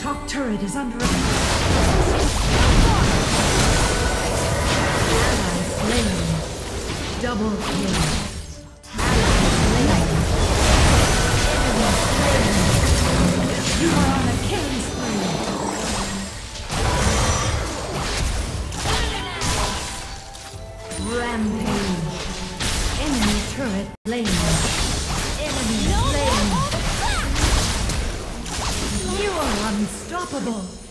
top turret is under attack. Ally slain. Double kill. Ally slain. You are on a killing spree. Rampage. Enemy turret slain. Enemy slain. You are unstoppable.